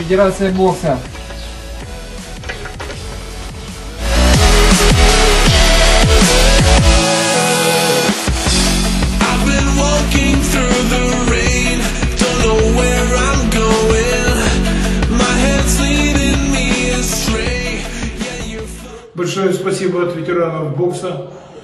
Федерация бокса. Большое спасибо от ветеранов бокса,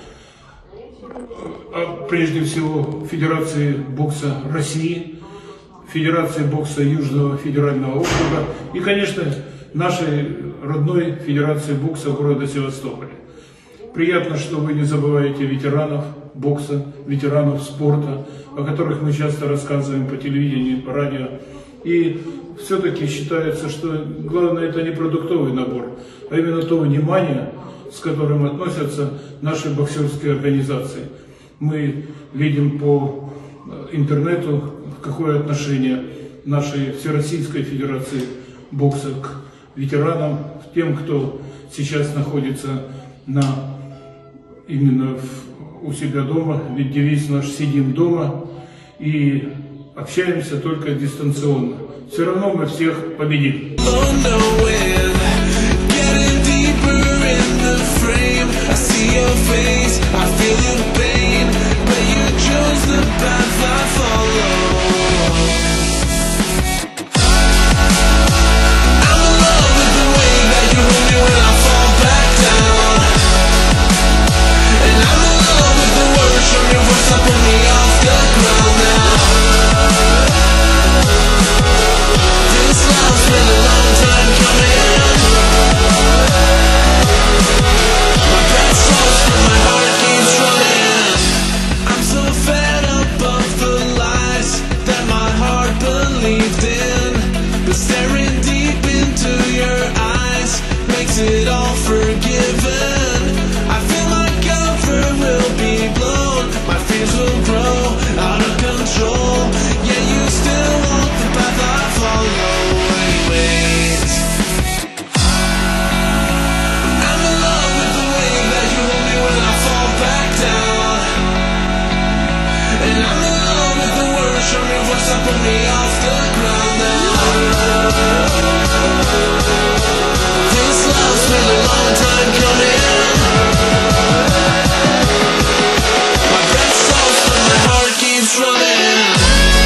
прежде всего Федерации бокса России, Федерации бокса Южного федерального округа и, конечно, нашей родной Федерации бокса города Севастополя. Приятно, что вы не забываете ветеранов бокса, ветеранов спорта, о которых мы часто рассказываем по телевидению, по радио. И все-таки считается, что главное это не продуктовый набор, а именно то внимание, с которым относятся наши боксерские организации. Мы видим по интернету, какое отношение нашей Всероссийской Федерации бокса к ветеранам, к тем, кто сейчас находится именно у себя дома, ведь девиз наш «Сидим дома» и общаемся только дистанционно. Все равно мы всех победим. It all forgiven. I feel my comfort will be blown. My fears will grow out of control. Yeah, you still walk the path I follow anyways. I'm in love with the way that you hold me when I fall back down. And I'm in love with the words from your voice that put me off the ground now. It's been a long time coming. My breath stalls but my heart keeps running.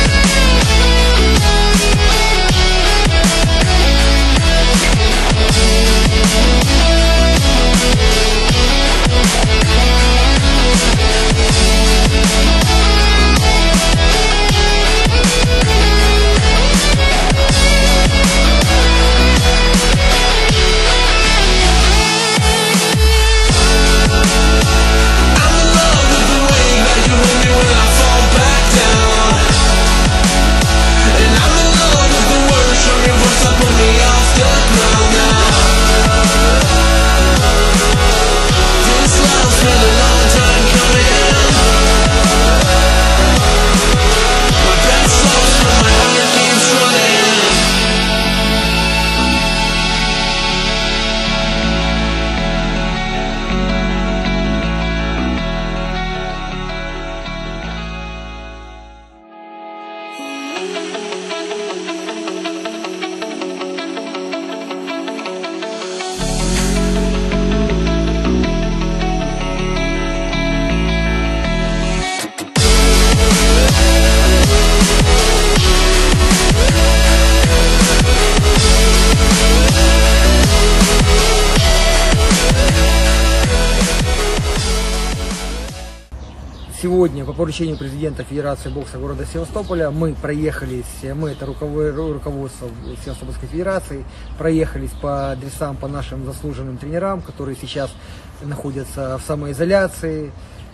Сегодня по поручению президента Федерации бокса города Севастополя мы проехались, это руководство Севастопольской Федерации, проехались по адресам, по нашим заслуженным тренерам, которые сейчас находятся в самоизоляции.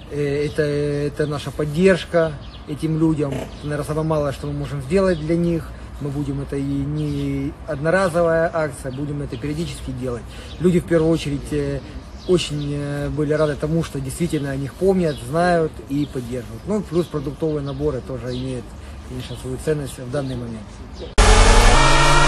Это наша поддержка этим людям. Наверное, самое малое, что мы можем сделать для них. Мы будем это и не одноразовая акция, будем это периодически делать. Люди в первую очередь очень были рады тому, что действительно о них помнят, знают и поддерживают. Ну, плюс продуктовые наборы тоже имеют, конечно, свою ценность в данный момент.